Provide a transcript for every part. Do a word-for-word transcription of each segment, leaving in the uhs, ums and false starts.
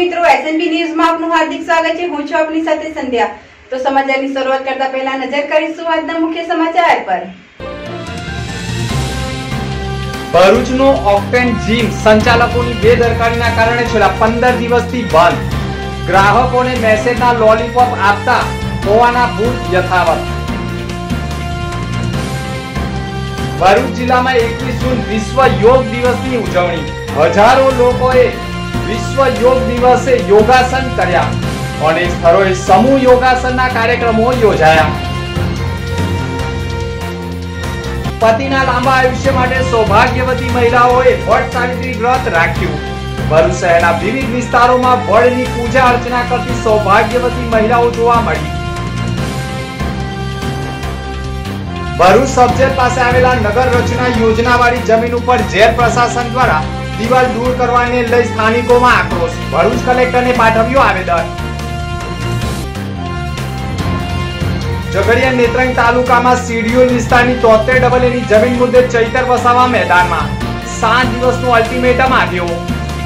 મિત્રો, એસએનબી ન્યૂઝમાં આપનું હાર્દિક સ્વાગત છે। હું છું આપની સાથે સંધ્યા। તો સમાચારની શરૂઆત કરતા પહેલા નજર કરીશું આજના મુખ્ય સમાચાર પર। ભરૂચનો ઓક્ટેન જીમ સંચાલકોની બેદરકારીના કારણે છેલ્લા પંદર દિવસથી બંધ। ગ્રાહકોને મેસેજના લોલીપોપ આપતા હોવાના ભૂત યથાવત। ભરૂચ જિલ્લામાં એકવીસ જૂન વિશ્વ યોગ દિવસની ઉજવણી। હજારો લોકોએ વિશ્વ યોગ દિવસે યોગાસન કર્યા। અનેક સ્થળોએ સમૂહ યોગાસનના કાર્યક્રમો યોજાયા। પતિના લાંબા આયુષ્ય માટે સૌભાગ્યવતી મહિલાઓએ વડ સાવિત્રી વ્રત રાખ્યું। ભરૂચ શહેરના વિવિધ વિસ્તારોમાં વડની પૂજા અર્ચના કરતી સૌભાગ્યવતી મહિલાઓ જોવા મળી। ભરૂચ સબજેલ પાસે આવેલા નગર રચના યોજનાવાળી જમીન ઉપર જેલ પ્રશાસન દ્વારા દિવાલ દૂર કરવાને લઈ સ્થાનિકોમાં આક્રોશ। ભરૂચ કલેક્ટરને પાઠવ્યો આવેદન। ઝઘડિયા નેત્રંગ તાલુકામાં સીડીયુલ વિસ્તારની તોતેર ડબલ એની જમીન મુદ્દે ચૈતર વસાવા મેદાનમાં સાત દિવસનો અલ્ટિમેટમ આપ્યો।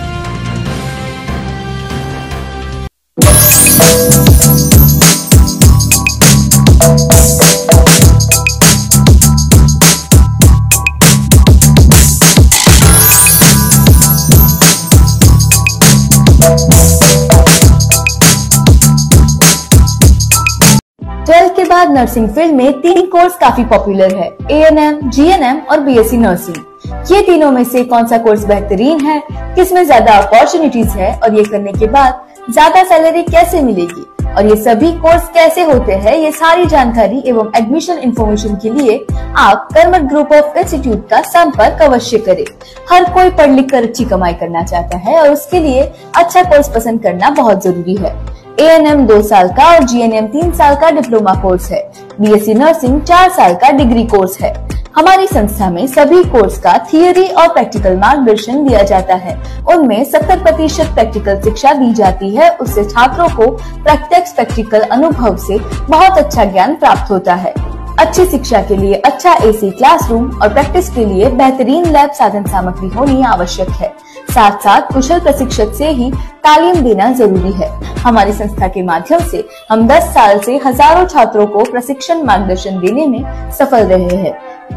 ट्वेल्थ के बाद नर्सिंग फील्ड में तीन कोर्स काफी पॉपुलर है, A N M, G N M और बी एस सी नर्सिंग। ये तीनों में से कौन सा कोर्स बेहतरीन है, किसमें ज्यादा अपॉर्चुनिटीज है और ये करने के बाद ज्यादा सैलरी कैसे मिलेगी और ये सभी कोर्स कैसे होते हैं, ये सारी जानकारी एवं एडमिशन इन्फॉर्मेशन के लिए आप कर्मठ ग्रुप ऑफ इंस्टीट्यूट का संपर्क अवश्य करें। हर कोई पढ़ लिख कर अच्छी कमाई करना चाहता है और उसके लिए अच्छा कोर्स पसंद करना बहुत जरूरी है। ए एन एम दो साल का और जी एन एम तीन साल का डिप्लोमा कोर्स है। बी एस सी नर्सिंग चार साल का डिग्री कोर्स है। हमारी संस्था में सभी कोर्स का थियरी और प्रैक्टिकल मार्गदर्शन दिया जाता है। उनमें सत्तर प्रतिशत प्रैक्टिकल शिक्षा दी जाती है। उससे छात्रों को प्रत्यक्ष प्रैक्टिकल अनुभव से बहुत अच्छा ज्ञान प्राप्त होता है। अच्छी शिक्षा के लिए अच्छा एसी क्लासरूम और प्रैक्टिस के लिए बेहतरीन लैब साधन सामग्री होनी आवश्यक है। साथ साथ कुशल प्रशिक्षक से ही तालीम देना जरूरी है। हमारी संस्था के माध्यम से हम दस साल से हजारों छात्रों को प्रशिक्षण मार्गदर्शन देने में सफल रहे हैं।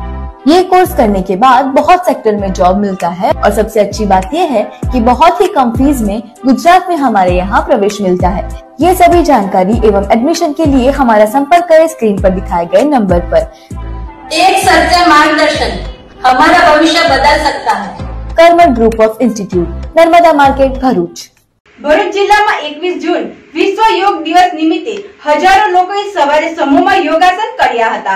ये कोर्स करने के बाद बहुत सेक्टर में जॉब मिलता है और सबसे अच्छी बात यह है कि बहुत ही कम फीस में गुजरात में हमारे यहाँ प्रवेश मिलता है। ये सभी जानकारी एवं एडमिशन के लिए हमारा संपर्क करें स्क्रीन पर दिखाए गए नंबर पर। एक सच्चा मार्गदर्शन हमारा भविष्य बदल सकता है। Karmath group of institute, Narmada market, Bharuch. Bharuch જિલ્લામાં એકવીસ જૂન વિશ્વ યોગ દિવસ નિમિત્તે હજારો લોકોએ સવારે સમૂહમાં યોગાસન કર્યા હતા।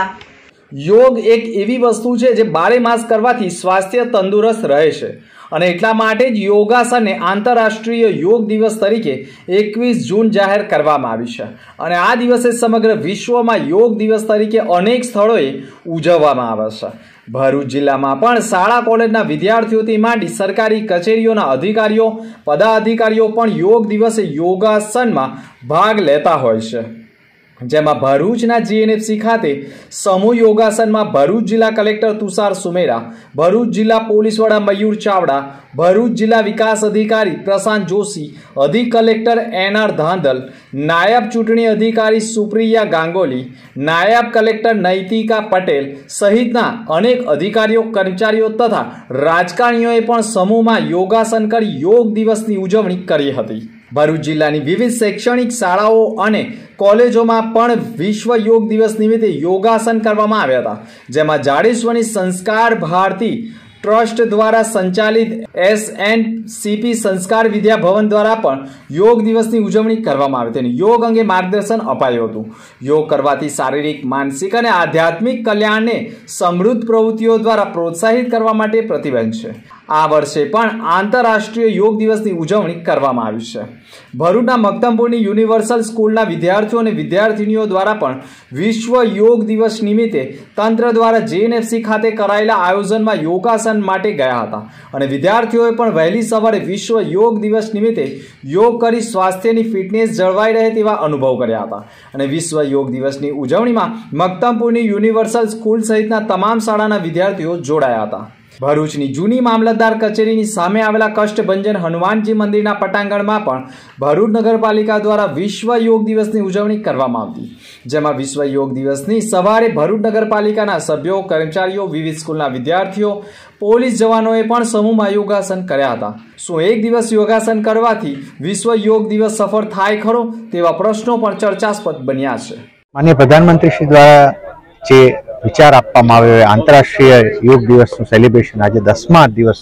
યોગ એક એવી વસ્તુ છે જે બારે માસ કરવાથી સ્વાસ્થ્ય તંદુરસ્ત રહે છે અને એટલા માટે જ યોગાસનને આંતરરાષ્ટ્રીય યોગ દિવસ તરીકે એકવીસ જૂન જાહેર કરવામાં આવી છે અને આ દિવસે સમગ્ર વિશ્વમાં યોગ દિવસ તરીકે અનેક સ્થળોએ ઉજવવામાં આવે છે। ભરૂચ જિલ્લામાં પણ શાળા કોલેજના વિદ્યાર્થીઓથી માંડી સરકારી કચેરીઓના અધિકારીઓ પદાધિકારીઓ પણ યોગ દિવસે યોગાસનમાં ભાગ લેતા હોય છે। જેમાં ભરૂચના જી એન એફ સી ખાતે સમૂહ યોગાસનમાં ભરૂચ જિલ્લા કલેક્ટર તુષાર સુમેરા, ભરૂચ જિલ્લા પોલીસ વડા મયુર ચાવડા, ભરૂચ જિલ્લા વિકાસ અધિકારી પ્રશાંત જોશી, અધિક કલેક્ટર એન આર ધાંધલ, નાયબ ચૂંટણી અધિકારી સુપ્રિયા ગાંગોલી, નાયબ કલેક્ટર નૈતિકા પટેલ સહિતના અનેક અધિકારીઓ કર્મચારીઓ તથા રાજકારણીઓએ પણ સમૂહમાં યોગાસન કરી યોગ દિવસની ઉજવણી કરી હતી। ભરૂચ જિલ્લાની વિવિધ શૈક્ષણિક શાળાઓ અને કોલેજોમાં પણ વિશ્વ યોગ દિવસ નિમિત્તે યોગાસન કરવામાં આવ્યા હતા। જેમાં જાડેશ્વરની સંસ્કાર ભારતી ટ્રસ્ટ દ્વારા સંચાલિત એસ એન સી પી સંસ્કાર વિદ્યા ભવન દ્વારા પણ યોગ દિવસની ઉજવણી કરવામાં આવી હતી। યોગ અંગે માર્ગદર્શન અપાયું હતું। યોગ કરવાથી શારીરિક, માનસિક અને આધ્યાત્મિક કલ્યાણને સમૃદ્ધ પ્રવૃત્તિઓ દ્વારા પ્રોત્સાહિત કરવા માટે પ્રતિબદ્ધ છે। આ વર્ષે પણ આંતરરાષ્ટ્રીય યોગ દિવસની ઉજવણી કરવામાં આવી છે। ભરૂચના મક્તમપુરની યુનિવર્સલ સ્કૂલના વિદ્યાર્થીઓ અને વિદ્યાર્થીનીઓ દ્વારા પણ વિશ્વ યોગ દિવસ નિમિત્તે તંત્ર દ્વારા જે એન એફ સી ખાતે કરાયેલા આયોજનમાં યોગાસન માટે ગયા હતા અને વિદ્યાર્થીઓએ પણ વહેલી સવારે વિશ્વ યોગ દિવસ નિમિત્તે યોગ કરી સ્વાસ્થ્યની ફિટનેસ જળવાઈ રહે તેવા અનુભવ કર્યા હતા અને વિશ્વ યોગ દિવસની ઉજવણીમાં મક્તમપુરની યુનિવર્સલ સ્કૂલ સહિતના તમામ શાળાના વિદ્યાર્થીઓ જોડાયા હતા। ભરૂચની જૂની મામલતદાર કચેરીની સામે આવેલા કષ્ટભંજન હનુમાનજી મંદિરના પટાંગણમાં પણ ભરૂચ નગરપાલિકા દ્વારા વિશ્વ યોગ દિવસની ઉજવણી કરવામાં આવી, જેમાં વિશ્વ યોગ દિવસની સવારે ભરૂચ નગરપાલિકાના સભ્યો, કર્મચારીઓ, વિવિધ સ્કૂલના વિદ્યાર્થીઓ, પોલીસ જવાનોએ પણ સમૂહમાં યોગાસન કર્યા હતા। શું એક દિવસ યોગાસન કરવાથી વિશ્વ યોગ દિવસ સફળ થાય ખરો તેવા પ્રશ્નો પણ ચર્ચાસ્પદ બન્યા છે। માનનીય પ્રધાનમંત્રી શ્રી દ્વારા જે વિચાર આપવામાં આવ્યો આંતરરાષ્ટ્રીય યોગ દિવસનું સેલિબ્રેશન આજે દસમા દિવસ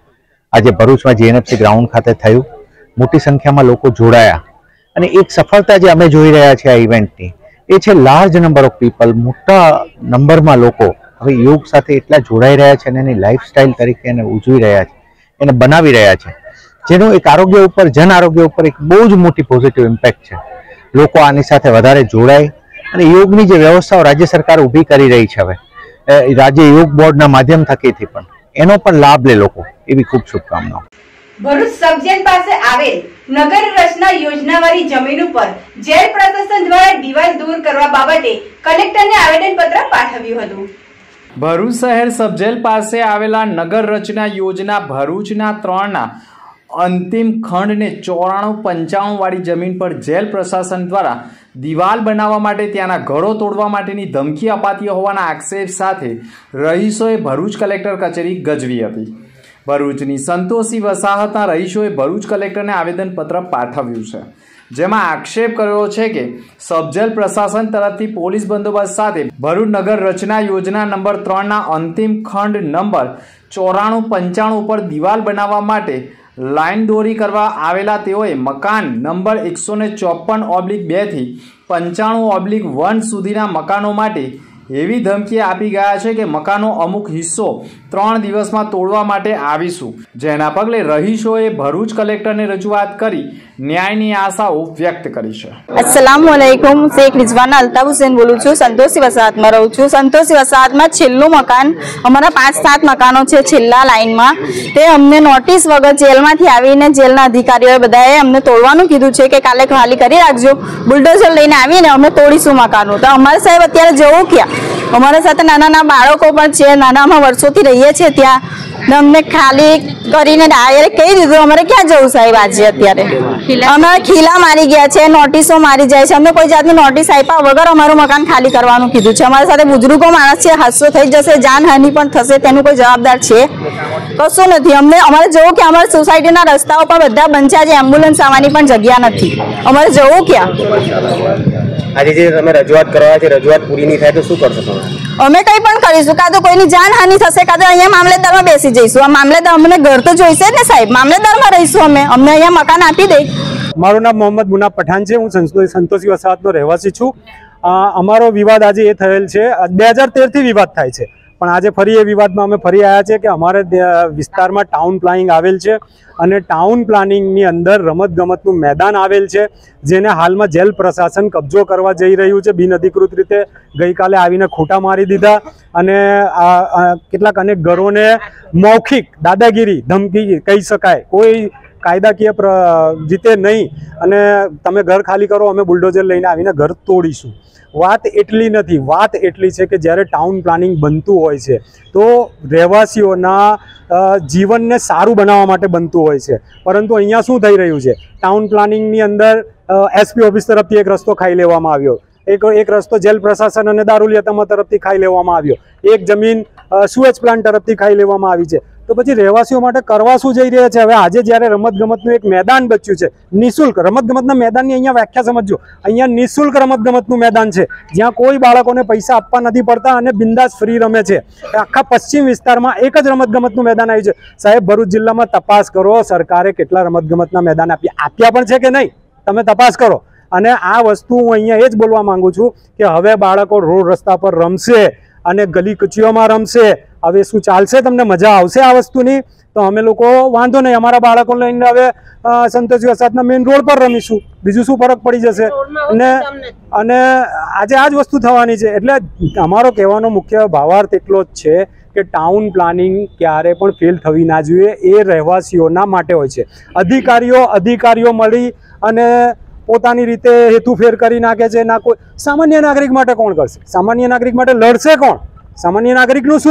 આજે ભરૂચમાં જીએનએફસી ગ્રાઉન્ડ ખાતે થયું। મોટી સંખ્યામાં લોકો જોડાયા અને એક સફળતા જે અમે જોઈ રહ્યા છીએ આ ઇવેન્ટની એ છે લાર્જ નંબર ઓફ પીપલ, મોટા નંબરમાં લોકો હવે યોગ સાથે એટલા જોડાઈ રહ્યા છે અને એની લાઈફસ્ટાઈલ તરીકે એને ઉજવી રહ્યા છે, એને બનાવી રહ્યા છે, જેનું એક આરોગ્ય ઉપર, જન આરોગ્ય ઉપર એક બહુ જ મોટી પોઝિટિવ ઇમ્પેક્ટ છે। લોકો આની સાથે વધારે જોડાય અને યોગની જે વ્યવસ્થાઓ રાજ્ય સરકાર ઊભી કરી રહી છે, હવે રાજ્ય યોગ બોર્ડના માધ્યમ થકીથી પણ એનો પણ લાભ લે લોકો, એવી ખૂબ શુભકામનાઓ। ભરૂચ સબ જેલ પાસે આવેલ નગર રચના યોજનાવાળી જમીન ઉપર જેલ પ્રશાસન દ્વારા દિવાલ દૂર કરવા બાબતે કલેક્ટરને આવેદનપત્ર પાઠવ્યું હતું। ભરૂચ શહેર સબજેલ પાસે આવેલા નગર રચના યોજના ભરૂચના ત્રણના અંતિમ ખંડને ચોરાણું પંચાણું વાળી જમીન પર જેલ પ્રશાસન દ્વારા દિવાલ બનાવવા માટે ત્યાંના ઘરો તોડવા માટેની ધમકી અપાતી હોવાના આક્ષેપ સાથે રહીશોએ ભરૂચ કલેક્ટર કચેરી ગજવી હતી। ભરૂચની સંતોષી વસાહતના રહીશોએ ભરૂચ કલેક્ટરને આવેદનપત્ર પાઠવ્યું છે, જેમાં આક્ષેપ કર્યો છે કે સબજેલ પ્રશાસન તરફથી પોલીસ બંદોબસ્ત સાથે ભરૂચ નગર રચના યોજના નંબર ત્રણના અંતિમ ખંડ નંબર ચોરાણું પંચાણું ઉપર દિવાલ બનાવવા માટે લાઇન દોરી કરવા આવેલા તેઓએ મકાન નંબર એકસો ને ચોપન ઓબ્લિક બે થી પંચાણું ઓબ્લિક વન સુધીના મકાનો માટે એવી ધમકી આપી ગયા છે કે મકાનો અમુક હિસ્સો ત્રણ દિવસમાં તોડવા માટે આવીશું, જેના પગલે રહીશોએ ભરૂચ કલેક્ટરને રજૂઆત કરી ન્યાયની આશાઓ વ્યક્ત કરી છે। अस्सलामुअलैकुम, शेख रिजवाना अल्ताफ हुसैन बोलूँ छूँ, संतोषी वसाहत में रहूँ छूँ। संतोषी वसाहत में छेल्लू मकान अमरा पांच सात मकानों छे छेल्ला लाइन में ते अमने नोटिस वगर जेल में आवीने जेलना अधिकारीओए बधाए अमने तोड़वानुं कीधुं छे के काले खाली करी राखजो, बुलडोजर लईने आवीने अमे तोड़ीशुं मकानो। तो अमारे साहेब अत्यारे जवुं क्यां? अमारा साथे नाना नाना बाळको पण छे, नाना अमे वर्षोथी रहीए छे त्यां अમને ખાલી કરીને ડાયરેક્ટ કહી દીધું અમારે ક્યાં જવું સાહેબ આજે અત્યારે અમે ખીલા મારી ગયા છે, નોટિસો મારી જાય છે, અમને કોઈ જાતની નોટિસ આપ્યા વગર અમારું મકાન ખાલી કરવાનું કીધું છે। અમારી સાથે બુજુર્ગો માણસ છે, હાદસો થઈ જશે, જાનહાનિ પણ થશે, તેનું કોઈ જવાબદાર છે કશું નથી। અમને અમારે જવું કે અમારી સોસાયટીના રસ્તાઓ પર બધા બંધ છે, આજે એમ્બ્યુલન્સ આવવાની પણ જગ્યા નથી, અમારે જવું ક્યાં? આજે જે તમે રજૂઆત કરવા છે રજૂઆત પૂરી નહીં થાય તો શું કરશો તમે? અમે કઈ પણ કરીશું, કાં તો કોઈની જાનહાનિ થશે, કાં તો અહીંયા મામલેદારમાં બેસી જઈશું। આ મામલેદાર અમને ઘર તો જોઈશે જ ને સાહેબ, મામલેદારમાં રહીશું અમે, અમને અહીંયા મકાન આપી દે। મારું નામ મોહમ્મદ મુના પઠાણ છે, હું સંતોષી વસાહતનો રહેવાસી છું। અમારો વિવાદ આજે એ થયેલ છે, બે હજાર તેર થી વિવાદ થાય છે, પણ આજે ફરી એ વિવાદમાં અમે ફરી આવ્યા છે કે અમારે વિસ્તારમાં ટાઉન પ્લાનિંગ આવેલ છે અને ટાઉન પ્લાનિંગની અંદર રમતગમતનું મેદાન આવેલ છે, જેને હાલમાં જેલ પ્રશાસન કબજો કરવા જઈ રહ્યું છે। બિનઅધિકૃત રીતે ગઈકાલે આવીને ખોટા મારી દીધા અને કેટલાક અનેક ઘરોને મૌખિક દાદાગીરી ધમકી કહી શકાય, કોઈ કાયદાકીય રીતે નહીં, અને તમે ઘર ખાલી કરો અમે બુલડોઝર લઈને આવીને ઘર તોડીશું। વાત એટલી નથી, વાત એટલી છે કે જ્યારે ટાઉન પ્લાનિંગ બનતું હોય છે તો રહેવાસીઓના જીવનને સારું બનાવવા માટે બનતું હોય છે, પરંતુ અહીંયા શું થઈ રહ્યું છે? ટાઉન પ્લાનિંગની અંદર એસપી ઓફિસ તરફથી એક રસ્તો ખાઈ લેવામાં આવ્યો, એક એક રસ્તો જેલ પ્રશાસન અને દારૂલિયાતમા તરફથી ખાઈ લેવામાં આવ્યો, એક જમીન સુએજ પ્લાન્ટ તરફથી ખાઈ લેવામાં આવી છે। તો પછી રહેવાસીઓ માટે કરવા શું જઈ રહ્યા છે? હવે આજે જ્યારે રમતગમતનું એક મેદાન બચ્યું છે, નિઃશુલ્ક રમતગમતના મેદાનની અહીંયા વ્યાખ્યા સમજો, અહીંયા નિઃશુલ્ક રમતગમતનું મેદાન છે જ્યાં કોઈ બાળકોને પૈસા આપવા નથી પડતા અને બિંદાસ ફ્રી રમે છે। આખા પશ્ચિમ વિસ્તારમાં એક જ રમતગમતનું મેદાન આવ્યું છે। સાહેબ ભરૂચ જિલ્લામાં તપાસ કરો, સરકારે કેટલા રમતગમતના મેદાન આપ્યા આપ્યા પણ છે કે નહીં, તમે તપાસ કરો। અને આ વસ્તુ હું અહીંયા એ જ બોલવા માંગુ છું કે હવે બાળકો રોડ રસ્તા પર રમશે અને ગલી કચીઓમાં રમશે, હવે શું ચાલશે? તમને મજા આવશે આ વસ્તુની? તો અમે લોકો વાંધો નહીં, અમારા બાળકો લઈને હવે સંતોષી વસાહતના મેઇન રોડ પર રમીશું, બીજું શું ફરક પડી જશે? અને અને આજે આ જ વસ્તુ થવાની છે। એટલે અમારો કહેવાનો મુખ્ય ભાવાર્થ એટલો જ છે કે ટાઉન પ્લાનિંગ ક્યારે પણ ફેલ થવી ના જોઈએ, એ રહેવાસીઓના માટે હોય છે। અધિકારીઓ અધિકારીઓ મળી અને પોતાની રીતે હેતુફેર કરી નાખે છે, ના કોઈ સામાન્ય નાગરિક માટે કોણ કરશે? સામાન્ય નાગરિક માટે લડશે કોણ? સામાન્ય નાગરિકનું શું?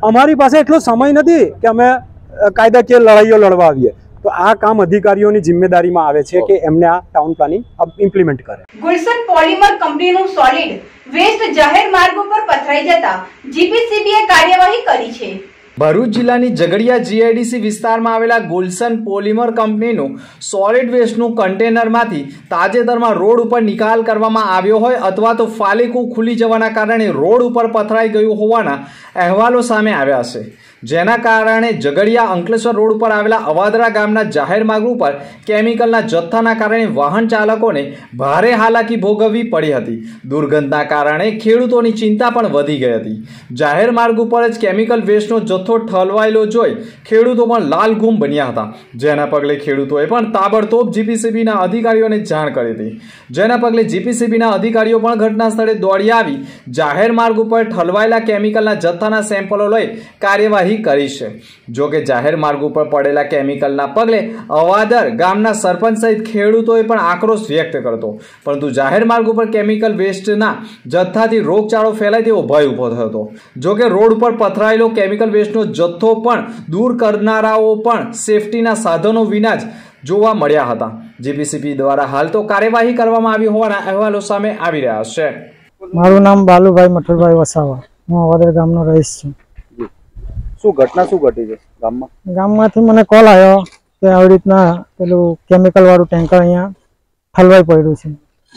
અમારી પાસે એટલો સમય નથી કે અમે કાયદાકીય લડાઈઓ લડવા આવીએ, તો આ કામ અધિકારીઓની જિમ્મેદારીમાં આવે છે કે એમને આ ટાઉન પ્લાનિંગ ઇમ્પ્લિમેન્ટ કરે. ગુલશન પોલિમર કંપનીનું સોલિડ વેસ્ટ જાહેર માર્ગો પર પથરાઈ જતા જીપીસીબીએ કાર્યવાહી કરી છે. ભરૂચ જિલ્લાની ઝઘડિયા જીઆઈડીસી વિસ્તારમાં આવેલા ગુલશન પોલિમર કંપનીનું સોલિડ વેસ્ટનું કન્ટેનરમાંથી તાજેતરમાં રોડ ઉપર નિકાલ કરવામાં આવ્યો હોય અથવા તો ફાલીકું ખુલી જવાના કારણે રોડ ઉપર પથરાઈ ગયું હોવાના અહેવાલો સામે આવ્યા છે, જેના કારણે ઝઘડિયા અંકલેશ્વર રોડ ઉપર આવેલા અવાદરા ગામના જાહેર માર્ગ ઉપર કેમિકલના જથ્થાના કારણે વાહન ચાલકોને ભારે હાલાકી ભોગવવી પડી હતી. દુર્ગંધના કારણે ખેડૂતોની ચિંતા પણ વધી ગઈ હતી. જાહેર માર્ગ ઉપર જ કેમિકલ વેસ્ટનો જથ્થો ઠલવાયેલો જોઈ ખેડૂતો પણ લાલઘૂમ બન્યા હતા, જેના પગલે ખેડૂતોએ પણ તાબડતોબ જીપીસીબીના અધિકારીઓને જાણ કરી હતી. જેના પગલે જીપીસીબીના અધિકારીઓ પણ ઘટના સ્થળે દોડી આવી જાહેર માર્ગ ઉપર ઠલવાયેલા કેમિકલના જથ્થાના સેમ્પલો લઈ કાર્યવાહી કરી છે. જો કે જાહેર માર્ગ ઉપર પડેલા કેમિકલના પગલે અવાદર ગામના સરપંચ સહિત ખેડૂતોએ પણ આક્રોશ વ્યક્ત કરતો, પરંતુ જાહેર માર્ગ ઉપર કેમિકલ વેસ્ટના જથ્થાથી રોગચાળો ફેલાય તેવો ભય ઉભો થયો હતો. જો કે રોડ ઉપર પથરાયેલો કેમિકલ વેસ્ટનો જથ્થો પણ દૂર કરનારાઓ પણ સેફટીના સાધનો વિના જ જોવા મળ્યા હતા. જીપીસીબી દ્વારા હાલ તો કાર્યવાહી કરવામાં આવી હોવાના અહેવાલો સામે આવી રહ્યા છે. મારું નામ બાલુભાઈ મઠુરભાઈ વસાવા, હું અવાદર ગામનો રહીશ છું. શું ઘટના શું ઘટી છે ગામમાં? ગામમાંથી મને કોલ આવ્યો કે આવી રીતના પેલું કેમિકલ વાળું ટેન્કર અહીંયા ઠલવાઈ પડ્યું છે.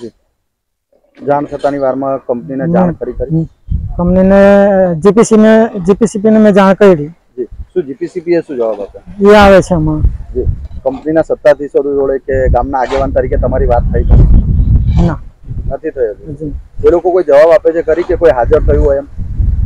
જાણ થતાની વારમાં કંપનીને જાણ કરી કરી કંપનીને જીપીસી ને જીપીસીબી ને મેં જાણ કરી. શું જીપીસીબી એ શું જવાબ આપ્યો? એ આવે છે હમણાં. કંપનીના સત્તાધીશો જોડે કે ગામના આગેવાન તરીકે તમારી વાત થઈ? ના, નથી થઈ. એ લોકો કોઈ જવાબ આપે છે કરી કે કોઈ હાજર થયું હોય એમ?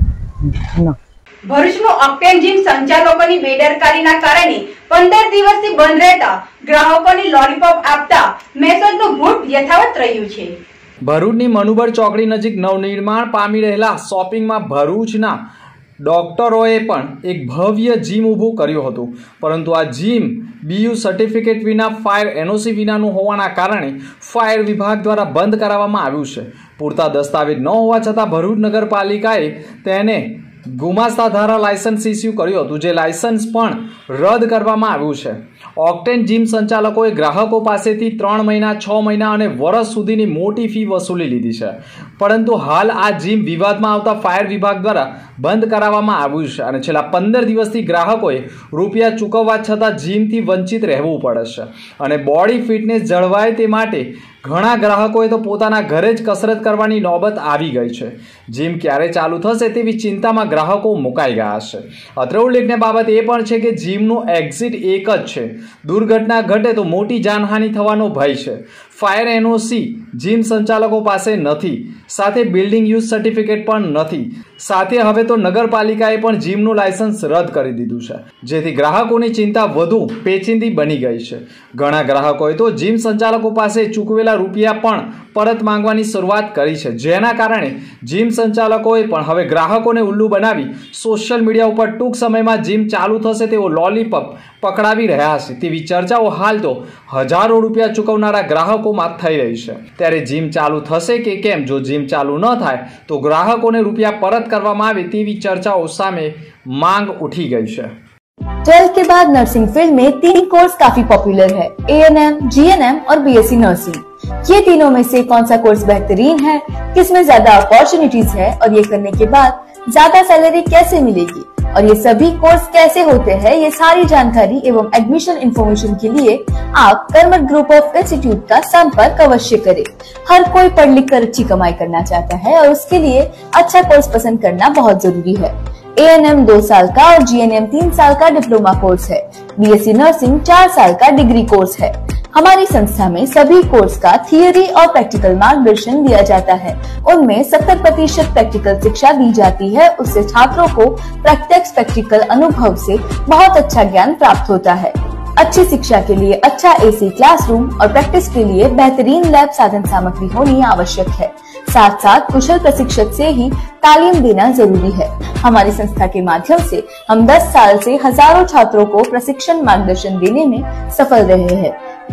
ના. ભરૂચનું ઓક્ટેન જીમ સંચાલકોની બેદરકારીના કારણે પંદર દિવસથી બંધ રહેતા ગ્રાહકોની લોલીપોપ આપતા મેસેજનું ભૂત યથાવત રહ્યું છે. ભરૂચની મનુબર ચોકડી નજીક નવનિર્માણ પામી રહેલા શોપિંગમાં ભરૂચના ડોક્ટરોએ પણ એક ભવ્ય જીમ ઊભું કર્યું હતું, પરંતુ આ જીમ બીયુ સર્ટિફિકેટ વિના ફાયર એનઓસી વિનાનું હોવાના કારણે ફાયર વિભાગ દ્વારા બંધ કરાવવામાં આવ્યું છે. પૂરતા દસ્તાવેજ ન હોવા છતાં ભરૂચ નગરપાલિકાએ તેને ગુમાસ્તા ધારા લાયસન્સ ઇસ્યુ કર્યું હતું, જે લાયસન્સ પણ રદ કરવામાં આવ્યું છે. ઓક્ટેન જીમ સંચાલકોએ ગ્રાહકો પાસેથી ત્રણ મહિના, છ મહિના અને વર્ષ સુધીની મોટી ફી વસૂલી લીધી છે, પરંતુ હાલ આ જીમ વિવાદમાં આવતા ફાયર વિભાગ દ્વારા બંધ કરાવવામાં આવ્યું છે અને છેલ્લા પંદર દિવસથી ગ્રાહકોએ રૂપિયા ચૂકવવા છતાં જીમથી વંચિત રહેવું પડે છે અને બોડી ફિટનેસ જળવાય તે માટે ઘણા ગ્રાહકોએ તો પોતાના ઘરે જ કસરત કરવાની નોબત આવી ગઈ છે. જીમ ક્યારે ચાલુ થશે તેવી ચિંતામાં ગ્રાહકો મુકાઈ ગયા છે. અત્રે ઉલ્લેખનીય બાબત એ પણ છે કે જીમનું એક્ઝિટ એક જ છે. દુર્ઘટના ઘટે તો મોટી જાનહાનિ થવાનો ભય છે. ફાયર એનઓસી જીમ સંચાલકો પાસે નથી, સાથે બિલ્ડિંગ યુઝ સર્ટિફિકેટ પણ નથી. સાથે હવે તો નગરપાલિકાએ પણ જીમનું લાયસન્સ રદ કરી દીધું છે, જેથી ગ્રાહકોની ચિંતા વધુ પેચીદી બની ગઈ છે. ઘણા ગ્રાહકોએ તો જીમ સંચાલકો પાસે ચૂકવેલા રૂપિયા પણ પરત માંગવાની શરૂઆત કરી છે, જેના કારણે જીમ સંચાલકોએ પણ હવે ગ્રાહકોને ઉલ્લુ બનાવી સોશિયલ મીડિયા ઉપર ટૂંક સમયમાં જીમ ચાલુ થશે તેવો લોલીપોપ પકડાવી રહ્યા છે તેવી ચર્ચાઓ હાલ તો હજારો રૂપિયા ચૂકવનારા ગ્રાહકોમાં થઈ રહી છે. ત્યારે જીમ ચાલુ થશે કે કેમ? જો જીમ ચાલુ ન થાય તો ગ્રાહકોને રૂપિયા પરત કરવામાં આવે તેવી ચર્ચાઓ સામે માંગ उठी गई है. ट्वेल्थ के बाद नर्सिंग फील्ड में तीन कोर्स काफी पॉपुलर है, A N M, G N M और बी एस सी नर्सिंग. ये तीनों में से कौन सा कोर्स बेहतरीन है, किसमें ज्यादा अपॉर्चुनिटीज है और ये करने के बाद ज्यादा सैलरी कैसे मिलेगी और ये सभी कोर्स कैसे होते हैं, ये सारी जानकारी एवं एडमिशन इन्फॉर्मेशन के लिए आप कर्मठ ग्रुप ऑफ इंस्टीट्यूट का संपर्क अवश्य करें. हर कोई पढ़ लिख कर अच्छी कमाई करना चाहता है और उसके लिए अच्छा कोर्स पसंद करना बहुत जरूरी है. ए एन एम दो साल का और जी एन एम तीन साल का डिप्लोमा कोर्स है. बी एस सी नर्सिंग चार साल का डिग्री कोर्स है. हमारी संस्था में सभी कोर्स का थियरी और प्रैक्टिकल मार्गदर्शन दिया जाता है. उनमें सत्तर प्रतिशत प्रैक्टिकल शिक्षा दी जाती है. उससे छात्रों को प्रत्यक्ष प्रैक्टिकल अनुभव से बहुत अच्छा ज्ञान प्राप्त होता है. अच्छी शिक्षा के लिए अच्छा ए सी क्लासरूम और प्रैक्टिस के लिए बेहतरीन लैब साधन सामग्री होनी आवश्यक है. साथ साथ कुशल प्रशिक्षक से ही तालीम देना जरूरी है. हमारी संस्था के माध्यम से हम दस साल से हजारों छात्रों को प्रशिक्षण मार्गदर्शन देने में सफल रहे हैं.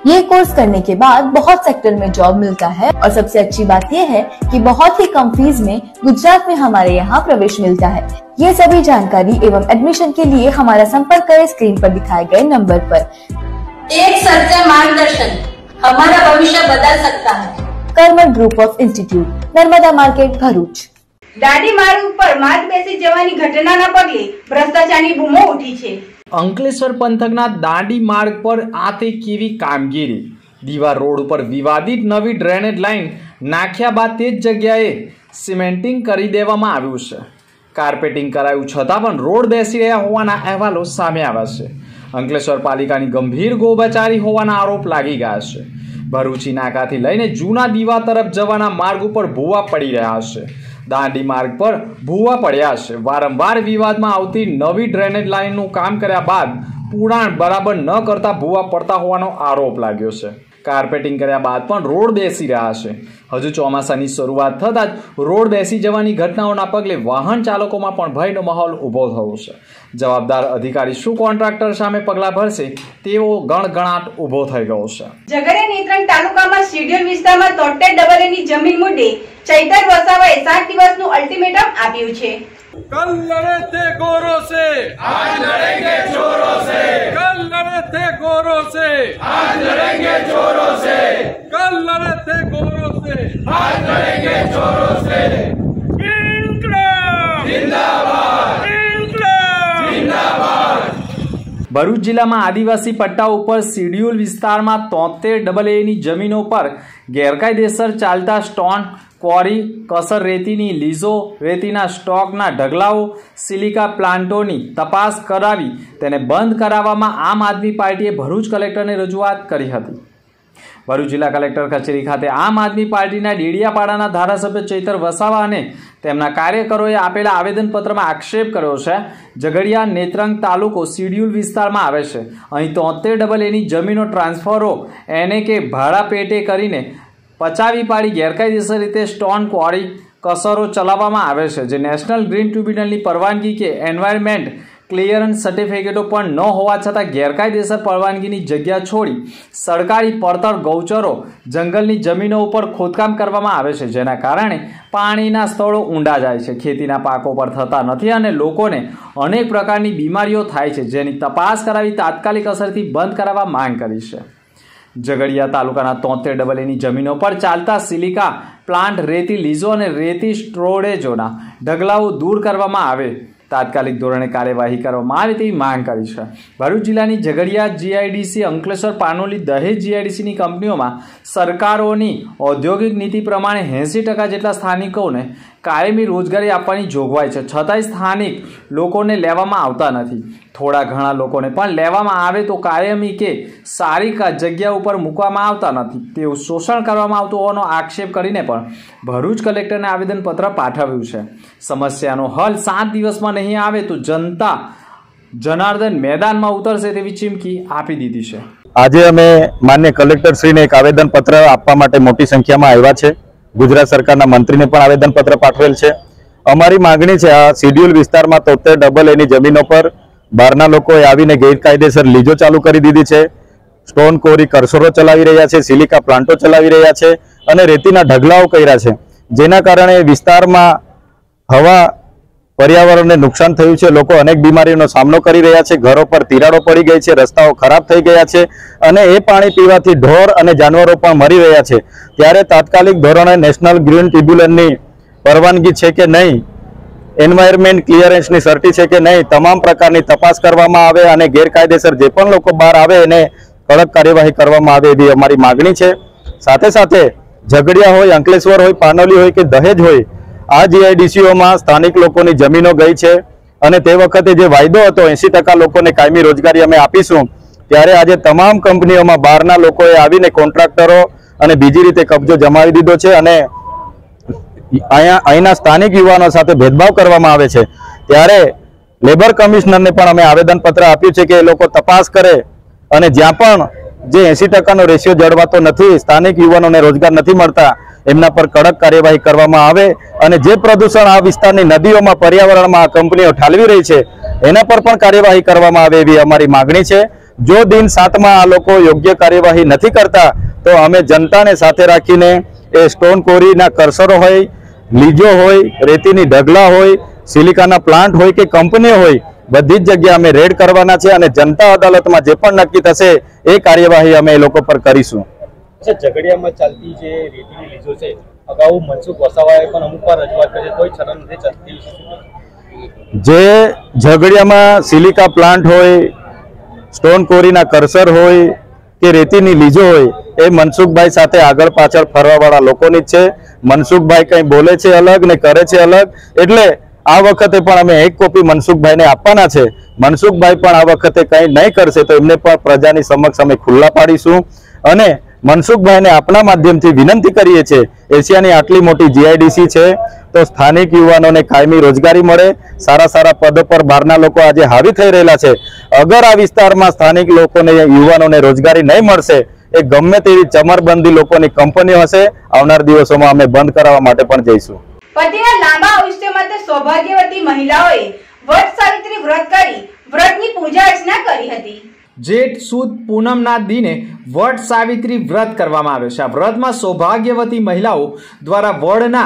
ये कोर्स करने के बाद बहुत सेक्टर में जॉब मिलता है और सबसे अच्छी बात यह है कि बहुत ही कम फीस में गुजरात में हमारे यहाँ प्रवेश मिलता है। ये सभी जानकारी एवं एडमिशन के लिए हमारा संपर्क करें स्क्रीन पर दिखाए गए नंबर पर। एक सच्चा मार्गदर्शन हमारा भविष्य बदल सकता है। Karmal group of institute, Narmada market, Bharuch. Dandi માર્ગ ઉપર માર્ગ બેસી જવાની ઘટનાના પગલે ભ્રષ્ટાચારની બૂમો ઉઠી છે। અંકલેશ્વર પંથકના દાંડી માર્ગ પર આ તે કેવી કામગીરી। દીવા રોડ ઉપર વિવાદિત નવી ડ્રેનેજ લાઇન નાખ્યા બાદ તે જ જગ્યાએ સિમેન્ટિંગ કરી દેવામાં આવ્યું છે। કાર્પેટિંગ કરાયું છતાં પણ રોડ બેસી રહ્યા હોવાના અહેવાલો સામે આવ્યા છે। અંકલેશ્વર પાલિકાની ગંભીર ગોબચારી હોવાના આરોપ લાગી ગયા છે। ભરૂચી નાકાથી લઈને જૂના દીવા તરફ જવાના માર્ગ ઉપર ભૂવા પડી રહ્યા છે। દાંડી માર્ગ પર ભૂવા પડ્યા છે। વારંવાર વિવાદમાં આવતી નવી ડ્રેનેજ લાઇનનું કામ કર્યા બાદ પૂરાણ બરાબર ન કરતા ભૂવા પડતા હોવાનો આરોપ लाग्यो છે। કાર્પેટિંગ કર્યા બાદ પણ રોડ બેસી રહ્યા છે। હજુ ચોમાસાની શરૂઆત થતાં જ રોડ બેસી જવાની ઘટનાઓના પગલે વાહન ચાલકોમાં પણ ભયનો માહોલ ઊભો થયો છે। જવાબદાર અધિકારી શું કોન્ટ્રાક્ટર સામે પગલાં ભરશે તેવો ગણગણાટ ઊભો થઈ ગયો છે। ઝઘડિયા નેત્રંગ તાલુકામાં શિડ્યુલ વિસ્તારમાં તોતેર ડબલ એની જમીન મુદ્દે ચૈતર વસાવાએ સાત દિવસનું અલ્ટિમેટમ આપ્યું છે। कल लड़े थे गोरों से, आज लड़ेंगे चोरों से। कल लड़े थे गोरों से, आज लड़ेंगे चोरों से। कल लड़े थे गोरों से, आज लड़ेंगे चोरों से। इंकलाब जिंदाबाद, इंकलाब जिंदाबाद। ભરૂચ જિલ્લામાં આદિવાસી પટ્ટા ઉપર શિડ્યુલ વિસ્તારમાં તોતેર ડબલ એની જમીનો પર ગેરકાયદેસર ચાલતા સ્ટોન ક્વોરી, કસર રેતીની લીઝો, રેતીના સ્ટોકના ઢગલાઓ, સિલિકા પ્લાન્ટોની તપાસ કરાવી તેને બંધ કરાવવામાં આમ આદમી પાર્ટીએ ભરૂચ કલેક્ટરને રજૂઆત કરી હતી। ભરૂચ જિલ્લા કલેક્ટર કચેરી ખાતે આમ આદમી પાર્ટીના ડેડિયાપાડાના ધારાસભ્ય ચૈતર વસાવા અને તેમના કાર્યકરોએ આપેલા આવેદનપત્રમાં આક્ષેપ કર્યો છે। ઝઘડિયા નેત્રંગ તાલુકો શિડ્યુલ વિસ્તારમાં આવે છે। અહીં તોતેર ડબલ એની જમીનો ટ્રાન્સફરો એને કે ભાડા પેટે કરીને પચાવી પાડી ગેરકાયદેસર રીતે સ્ટોન ક્વોરી, કસરો ચલાવવામાં આવે છે, જે નેશનલ ગ્રીન ટ્રિબ્યુનલની પરવાનગી કે એન્વાયરમેન્ટ ક્લિયરન્સ સર્ટિફિકેટો પણ ન હોવા છતાં ગેરકાયદેસર પરવાનગીની જગ્યા છોડી સરકારી પડતર ગૌચરો, જંગલની જમીનો ઉપર ખોદકામ કરવામાં આવે છે, જેના કારણે પાણીના સ્થળો ઊંડા જાય છે, ખેતીના પાકો પર થતા નથી અને લોકોને અનેક પ્રકારની બીમારીઓ થાય છે, જેની તપાસ કરાવી તાત્કાલિક અસરથી બંધ કરાવવા માંગ કરી છે। ઝઘડિયા તાલુકાના તોતેર ડબલ એની જમીનો પર ચાલતા સિલિકા પ્લાન્ટ, રેતી લીઝો અને રેતી સ્ટોરેજોના ઢગલાઓ દૂર કરવામાં આવે, તાત્કાલિક ધોરણે કાર્યવાહી કરવામાં આવે તેવી માંગ કરી છે। ભરૂચ જિલ્લાની ઝઘડિયા જીઆઈડીસી, અંકલેશ્વર, પાનોલી, દહેજ જીઆઈડીસીની કંપનીઓમાં સરકારોની ઔદ્યોગિક નીતિ પ્રમાણે એંસી ટકા જેટલા સ્થાનિકોને કાયમી રોજગારી આપવાની જોગવાઈ છે, છતાંય સ્થાનિક લોકોને લેવામાં આવતા નથી। થોડા ઘણા લોકોને પણ લેવામાં આવે તો કાયમી કે સારી જગ્યા ઉપર મૂકવામાં આવતા નથી તેવું શોષણ કરવામાં આવતું હોવાનો આક્ષેપ કરીને પણ ભરૂચ કલેક્ટરને આવેદનપત્ર પાઠવ્યું છે। સમસ્યાનો હલ સાત દિવસમાં નહીં આવે તો જનતા જનાર્દન મેદાનમાં ઉતરશે તેવી ચીમકી આપી દીધી છે। આજે અમે માન્ય કલેક્ટર શ્રીને એક આવેદનપત્ર આપવા માટે મોટી સંખ્યામાં આવ્યા છે। ગુજરાત સરકારના મંત્રીને પણ આવેદનપત્ર પાઠવેલ છે। અમારી માંગણી છે આ શિડ્યુલ વિસ્તારમાં તોતેર ડબલ એની જમીનો પર બહારના લોકોએ આવીને ગેરકાયદેસર લીજો ચાલુ કરી દીધી છે, સ્ટોન કોરી, કરસરો ચલાવી રહ્યા છે, સિલિકા પ્લાન્ટો ચલાવી રહ્યા છે અને રેતીના ઢગલાઓ કર્યા છે, જેના કારણે વિસ્તારમાં હવા, પર્યાવરણને નુકસાન થયું છે। લોકો અનેક બીમારીઓનો સામનો કરી રહ્યા છે, ઘરો પર તિરાડો પડી ગઈ છે, રસ્તાઓ ખરાબ થઈ ગયા છે અને એ પાણી પીવાથી ઢોર અને જાનવરો પણ મરી રહ્યા છે। ત્યારે તાત્કાલિક ધોરણે નેશનલ ગ્રીન ટ્રિબ્યુનલની પરવાનગી છે કે નહીં, એન્વાયરમેન્ટ ક્લિયરન્સની સર્ટી છે કે નહીં, તમામ પ્રકારની તપાસ કરવામાં આવે અને ગેરકાયદેસર જે પણ લોકો બહાર આવે એને કડક કાર્યવાહી કરવામાં આવે એવી અમારી માગણી છે। સાથે સાથે ઝઘડિયા હોય, અંકલેશ્વર હોય, પાનોલી હોય કે દહેજ હોય, આ જીઆઈડીસીઓમાં સ્થાનિક લોકોની જમીનો ગઈ છે અને તે વખતે જે વાયદો હતો એંસી ટકા લોકોને કાયમી રોજગારી અમે આપીશું, ત્યારે આજે તમામ કંપનીઓમાં બહારના લોકોએ આવીને કોન્ટ્રાક્ટરો અને બીજી રીતે કબજો જમાવી દીધો છે અને અહીંયા અહીંના સ્થાનિક યુવાનો સાથે ભેદભાવ કરવામાં આવે છે। ત્યારે લેબર કમિશનરને પણ અમે આવેદનપત્ર આપ્યું છે કે એ લોકો તપાસ કરે અને જ્યાં પણ જે એંસી ટકાનો રેશિયો જળવાતો નથી, સ્થાનિક યુવાનોને રોજગાર નથી મળતા, એમના પર કડક કાર્યવાહી કરવામાં આવે અને જે પ્રદૂષણ આ વિસ્તારની નદીઓમાં, पर्यावरणમાં આ કંપનીઓ ઠાલવી રહી છે એના પર પણ કાર્યવાહી કરવામાં આવે એવી અમારી માગણી છે। જો દિન સાતમાં આ લોકો યોગ્ય કાર્યવાહી નથી કરતા તો અમે જનતાને સાથે રાખીને એ સ્ટોન કોરીના કરસરો હોય, લીજો હોય, રેતીની ઢગલા હોય, સિલિકાના પ્લાન્ટ હોય કે કંપનીઓ હોય, બધી જ જગ્યાએ અમે રેડ કરવાના છે અને જનતા અદાલતમાં જે પણ નક્કી થશે એ કાર્યવાહી અમે એ લોકો પર કરીશું. ઝઘડિયામાં ચાલતી જે રેતીની લીજો છે, અગાઉ મનસુખ વસાવાએ પણ અમુક વાર રજૂઆત કરી કોઈ છરણ નથી ચાલતી. જે ઝઘડિયામાં સિલિકા પ્લાન્ટ હોય, સ્ટોન કોરીના કરસર હોય કે રેતીની લીજો હોય, એ મનસુખભાઈ સાથે આગળ પાછળ ફરવાવાળા લોકોની જ છે. મનસુખભાઈ કંઈ બોલે છે અલગ ને કરે છે અલગ, એટલે આ વખતે પણ અમે એક કોપી મનસુખભાઈને આપવાના છે. મનસુખભાઈ પણ આ વખતે કંઈ નહીં કરશે તો એમને પણ પ્રજાની સમક્ષ અમે ખુલ્લા પાડીશું. અને મનસુખભાઈને આપણા માધ્યમથી વિનંતી કરીએ છીએ, એશિયાની આટલી મોટી જીઆઈડીસી છે તો સ્થાનિક યુવાનોને કાયમી રોજગારી મળે, સારા સારા પદો પર બહારના લોકો આજે હાવી થઈ રહેલા છે. અગર આ વિસ્તારમાં સ્થાનિક લોકોને યુવાનોને રોજગારી નહીં મળશે, એ ગમે તેવી ચમરબંધી લોકોની કંપનીઓ હશે, આવનાર દિવસોમાં અમે બંધ કરાવવા માટે પણ જઈશું. પતિના લાંબા આયુષ્ય માટે સૌભાગ્યવતી મહિલાઓએ વટ સાવિત્રી વ્રત કરી વ્રતની પૂજા અર્ચના કરી હતી. જેઠ સુદ પૂનમના દિને વટ સાવિત્રી વ્રત કરવામાં આવે છે. આ વ્રતમાં સૌભાગ્યવતી મહિલાઓ દ્વારા વડના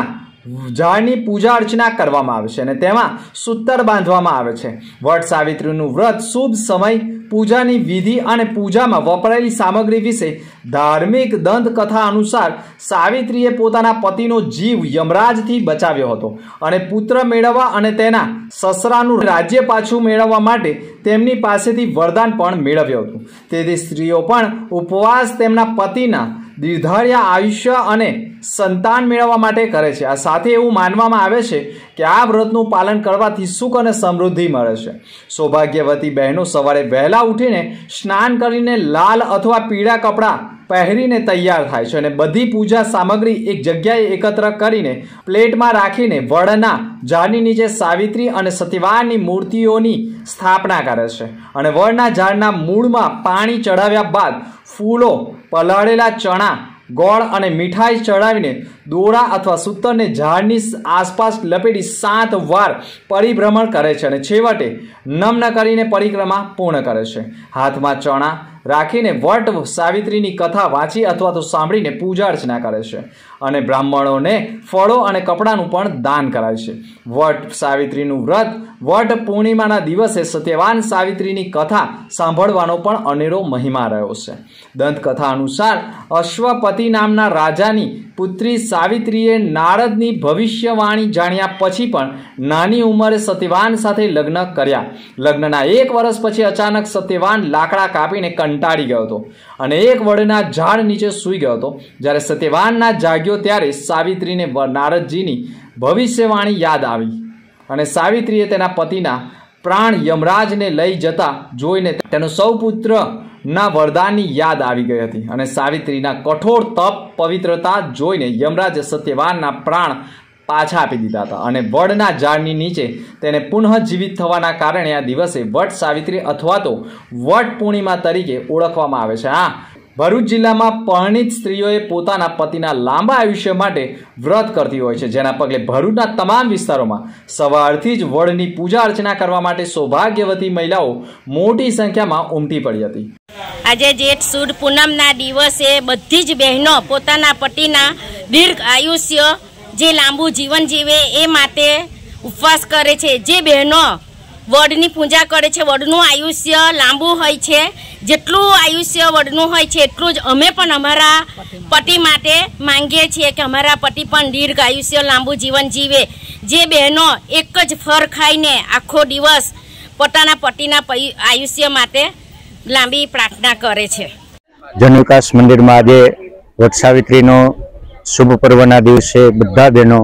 ઝાડની પૂજા અર્ચના કરવામાં આવે છે અને તેમાં સૂતર બાંધવામાં આવે છે. વટ સાવિત્રીનું વ્રત શુભ સમય, પૂજાની વિધિ અને પૂજામાં વપરાયેલી સામગ્રી વિશે ધાર્મિક દંતકથા અનુસાર સાવિત્રીએ પોતાના પતિનો જીવ યમરાજથી બચાવ્યો હતો અને પુત્ર મેળવવા અને તેના સસરાનું રાજ્ય પાછું મેળવવા માટે તેમની પાસેથી વરદાન પણ મેળવ્યું હતું. તેથી સ્ત્રીઓ પણ ઉપવાસ તેમના પતિના દીર્ઘાયા આયુષ્ય અને સંતાન મેળવવા માટે કરે છે. આ સાથે એવું માનવામાં આવે છે કે આ વ્રતનું પાલન કરવાથી સુખ અને સમૃદ્ધિ મળે છે. સૌભાગ્યવતી બહેનો સવારે વહેલા ઉઠીને સ્નાન કરીને લાલ અથવા પીળા કપડાં પહેરીને તૈયાર થાય છે અને બધી પૂજા સામગ્રી એક જગ્યાએ એકત્ર કરીને પ્લેટમાં રાખીને વડના ઝાડની નીચે સાવિત્રી અને સત્યવાનની મૂર્તિઓની સ્થાપના કરે છે અને વડના ઝાડના મૂળમાં પાણી ચડાવ્યા બાદ ફૂલો, પલાળેલા ચણા, ગોળ અને મીઠાઈ ચડાવીને દોરા અથવા સૂતરને ઝાડની આસપાસ લપેટી સાત વાર પરિભ્રમણ કરે છે અને છેવટે નમ્ન કરીને પરિક્રમા પૂર્ણ કરે છે. હાથમાં ચણા રાખીને વટ સાવિત્રીની કથા વાંચી અથવા તો સાંભળીને પૂજા અર્ચના કરે છે અને બ્રાહ્મણોને ફળો અને કપડાનું પણ દાન કરાય છે. વટ સાવિત્રીનું વ્રત વટ પૂર્ણિમાના દિવસે સત્યવાન સાવિત્રીની કથા સાંભળવાનો પણ અનેરો મહિમા રહ્યો છે. દંતકથા અનુસાર અશ્વપતિ નામના રાજાની પુત્રી સાવિત્રીએ નારદની ભવિષ્યવાણી જાણ્યા પછી પણ નાની ઉંમરે સત્યવાન સાથે લગ્ન કર્યા. લગ્નના એક વર્ષ પછી અચાનક સત્યવાન લાકડા કાપીને કંટાળી ગયો હતો અને એક વડના ઝાડ નીચે સૂઈ ગયો હતો. જ્યારે સત્યવાનના જાગ્યો ત્યારે સાવિત્રીને નારદજીની ભવિષ્યવાણી યાદ આવી અને સાવિત્રીએ તેના પતિના પ્રાણ યમરાજને લઈ જતા જોઈને તેનો સૌ પુત્ર ના વરદાનની યાદ આવી ગઈ હતી અને સાવિત્રીના કઠોર તપ પવિત્રતા જોઈને યમરાજે સત્યવાનના પ્રાણ પાછા આપી દીધા હતા અને વડના ઝાડની નીચે તેને પુનઃ જીવિત થવાના કારણે આ દિવસે વટ સાવિત્રી અથવા તો વટ પૂર્ણિમા તરીકે ઓળખવામાં આવે છે. આ ભરૂચ જિલ્લામાં પરણિત સ્ત્રીઓએ પોતાના પતિના લાંબા આયુષ્ય માટે વ્રત કરતી હોય છે, જેના પગલે ભરૂચના તમામ વિસ્તારોમાં સવારથી જ વડની પૂજા અર્ચના કરવા માટે સૌભાગ્યવતી મહિલાઓ મોટી સંખ્યામાં ઉમટી પડી હતી. આજે જેઠ સુદ પૂનમના દિવસે બધી જ બહેનો પોતાના પતિના દીર્ઘ આયુષ્ય જે લાંબુ જીવન જીવે એ માટે ઉપવાસ કરે છે. જે બહેનો વડની પૂજા કરે છે, વડનું આયુષ્ય લાંબુ હોય છે. જેટલું આયુષ્ય વડનું હોય છે એટલું જ અમે પણ અમારા પતિ માટે માંગીએ છીએ કે અમારા પતિ પણ દીર્ઘ આયુષ્ય લાંબુ જીવન જીવે. જે બહેનો એક જ ફળ ખાઈને આખો દિવસ પોતાના પતિના આયુષ્ય માટે લાંબી પ્રાર્થના કરે છે. જનવિકાસ મંદિરમાં આજે વટ સાવિત્રીનો શુભ પર્વના દિવસે બધા બહેનો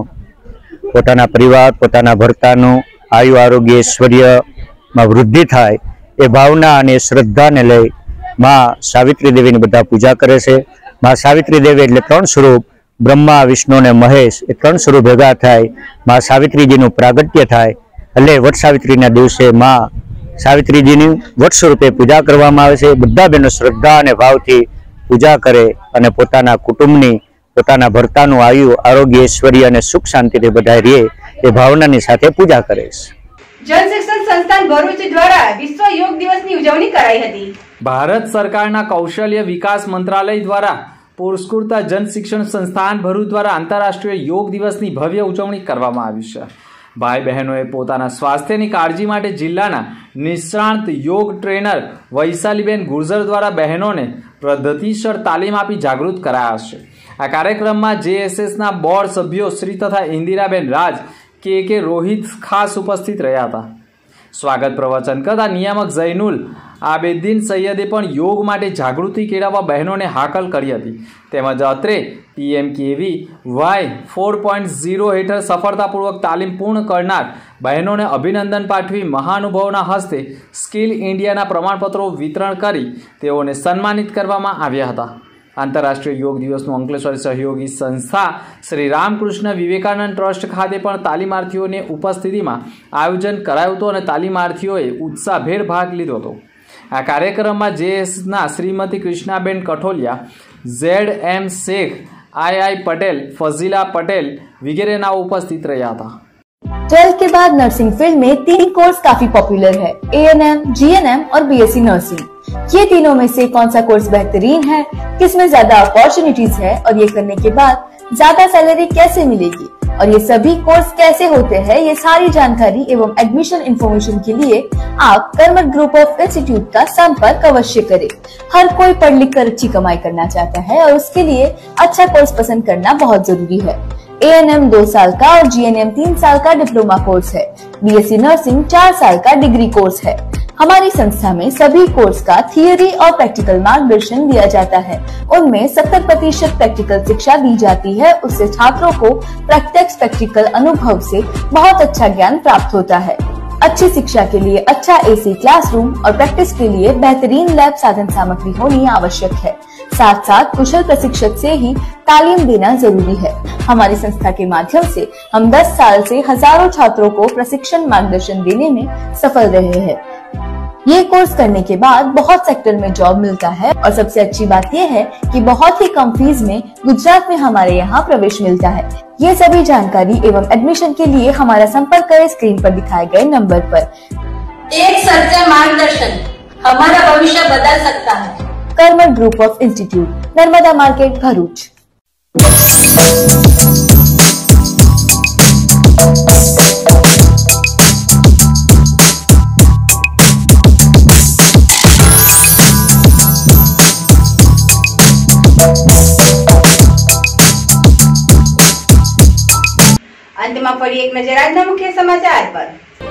પોતાના પરિવાર, પોતાના ભરતાનું આયુ આરોગ્ય ઐશ્વર્યમાં વૃદ્ધિ થાય એ ભાવના અને શ્રદ્ધાને લઈ માં સાવિત્રી દેવીની બધા પૂજા કરે છે. માં સાવિત્રી દેવી એટલે ત્રણ સ્વરૂપ, બ્રહ્મા, વિષ્ણુ અને મહેશ, એ ત્રણ સ્વરૂપ ભેગા થાય માં સાવિત્રીજીનું પ્રાગટ્ય થાય. એટલે વટ સાવિત્રીના દિવસે માં સાવિત્રીજીની વટ સ્વરૂપે પૂજા કરવામાં આવે છે. બધા બહેનો શ્રદ્ધા અને ભાવથી પૂજા કરે અને પોતાના કુટુંબની, પોતાના ભરતાનું આયુ આરોગ્ય ઐશ્વર્ય અને સુખ શાંતિથી બધા રહે એ ભાવનાની સાથે પૂજા કરે છે. જન શિક્ષણ સંસ્થાન ભરૂચ દ્વારા વિશ્વ યોગ દિવસની ઉજવણી કરાઈ હતી. ભારત સરકારના કૌશલ્ય વિકાસ મંત્રાલય દ્વારા પુરસ્કૃત જન શિક્ષણ સંસ્થાન ભરૂચ દ્વારા આંતરરાષ્ટ્રીય યોગ દિવસની ભવ્ય ઉજવણી કરવામાં આવી છે. ભાઈ બહેનોએ પોતાના સ્વાસ્થ્યની કાળજી માટે જિલ્લાના નિષ્ણાત યોગ ટ્રેનર વૈશાલીબેન ગુર્જર દ્વારા બહેનોને પદ્ધતિસર તાલીમ આપી જાગૃત કરાયા છે. આ કાર્યક્રમમાં જેએસએસના બોર્ડ સભ્યો શ્રી તથા ઇન્દિરાબેન રાજ કે કે રોહિત ખાસ ઉપસ્થિત રહ્યા હતા. સ્વાગત પ્રવચન કરતા નિયામક ઝૈનુલ આબેદીન સૈયદે પણ યોગ માટે જાગૃતિ કેળવવા બહેનોને હાકલ કરી હતી. તેમજ અત્રે PMKV Y four point zero હેઠળ સફળતાપૂર્વક તાલીમ પૂર્ણ કરનાર બહેનોને અભિનંદન પાઠવી મહાનુભાવોના હસ્તે સ્કિલ ઇન્ડિયાના પ્રમાણપત્રો વિતરણ કરી તેઓને સન્માનિત કરવામાં આવ્યા હતા. આંતરરાષ્ટ્રીય યોગ દિવસનું અંકલેશ્વર સહયોગી સંસ્થા શ્રી રામકૃષ્ણ વિવેકાનંદ ટ્રસ્ટ ખાતે પણ તાલીમાર્થીઓની ઉપસ્થિતિમાં આયોજન કરાયું હતું અને તાલીમાર્થીઓએ ઉત્સાહભેર ભાગ લીધો હતો. આ કાર્યક્રમમાં જેએસના Shrimati Krishnaben Katholiya, Z M Sheikh, I I Patel, Fazila Patel वगैरह उपस्थित रहा था. ट्वेल्थ के बाद नर्सिंग फील्ड में तीन कोर्स काफी पॉपुलर है, A N M, G N M और बी एस सी नर्सिंग. ये तीनों में से कौन सा कोर्स बेहतरीन है, किसमें ज्यादा अपॉर्चुनिटीज है और ये करने के बाद ज्यादा सैलरी कैसे मिलेगी और ये सभी कोर्स कैसे होते हैं, ये सारी जानकारी एवं एडमिशन इन्फॉर्मेशन के लिए आप कर्मठ ग्रुप ऑफ इंस्टीट्यूट का संपर्क अवश्य करें. हर कोई पढ़ लिख कर अच्छी कमाई करना चाहता है और उसके लिए अच्छा कोर्स पसंद करना बहुत जरूरी है. ए एन एम दो साल का और जी एन एम तीन साल का डिप्लोमा कोर्स है. बी एस सी नर्सिंग चार साल का डिग्री कोर्स है. हमारी संस्था में सभी कोर्स का थियरी और प्रैक्टिकल मार्गदर्शन दिया जाता है. उनमें सत्तर प्रतिशत प्रैक्टिकल शिक्षा दी जाती है. उससे छात्रों को प्रत्यक्ष प्रैक्टिकल अनुभव से बहुत अच्छा ज्ञान प्राप्त होता है. अच्छी शिक्षा के लिए अच्छा एसी क्लासरूम और प्रैक्टिस के लिए बेहतरीन लैब साधन सामग्री होनी आवश्यक है. साथ साथ कुशल प्रशिक्षक से ही तालीम देना जरूरी है. हमारी संस्था के माध्यम से हम दस साल से हजारों छात्रों को प्रशिक्षण मार्गदर्शन देने में सफल रहे हैं. ये कोर्स करने के बाद बहुत सेक्टर में जॉब मिलता है और सबसे अच्छी बात यह है कि बहुत ही कम फीस में गुजरात में हमारे यहाँ प्रवेश मिलता है. ये सभी जानकारी एवं एडमिशन के लिए हमारा संपर्क करें स्क्रीन पर दिखाए गए नंबर पर. एक सच्चा मार्गदर्शन हमारा भविष्य बदल सकता है. Karmath group of institute, Narmada market, Bharuch. અંતમાં ફરી એક નજર આજના મુખ્ય સમાચાર પર.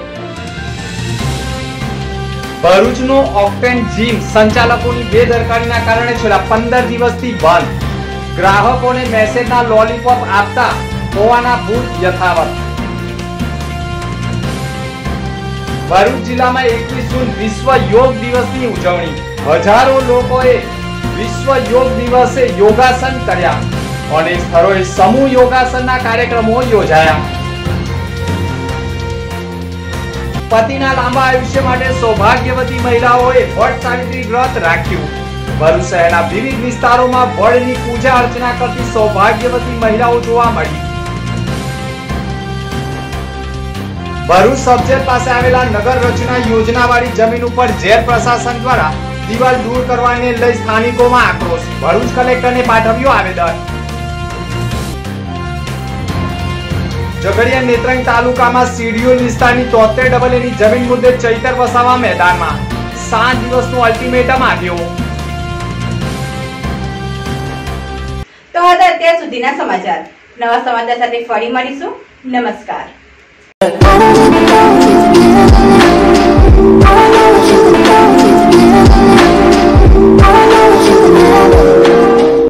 ભરૂચનો ઓક્ટેન જીમ સંચાલકોની બેદરકારીના કારણે છેલ્લા પંદર દિવસથી બંધ. ગ્રાહકોને મેસેજના લોલીપોપ આપતા હોવાના ભૂત યથાવત. ભરૂચ જિલ્લામાં એકવીસ જૂન વિશ્વ યોગ દિવસની ઉજવણી. હજારો લોકોએ વિશ્વ યોગ દિવસે યોગાસન કર્યા. અનેક સ્થળોએ સમૂહ યોગાસનના કાર્યક્રમો યોજાયા. પતિના લાંબા આયુષ્ય માટે સૌભાગ્યવતી મહિલાઓએ વટ સાવિત્રી વ્રત રાખ્યું. ભરૂચ શહેરના વિવિધ વિસ્તારોમાં વડની પૂજા અર્ચના કરતી સૌભાગ્યવતી મહિલાઓ જોવા મળી. ભરૂચ સબજેલ પાસે આવેલા નગર રચના યોજનાવાળી જમીન ઉપર જેલ પ્રશાસન દ્વારા દિવાલ દૂર કરવાને લઈ સ્થાનિકોમાં આક્રોશ. ભરૂચ કલેક્ટરને પાઠવ્યો આવેદન. ઝઘડિયા નેત્રંગ તાલુકામાં સીડીઓલ વિસ્તારની તોતેર ડબલ એની જમીન મુદ્દે ચૈતર વસાવા મેદાનમાં સાત દિવસનું અલ્ટિમેટમ આપ્યું. તો હતા અત્યાર સુધીના સમાચાર. નવા સમાચાર સાથે ફરી મળીશું. નમસ્કાર.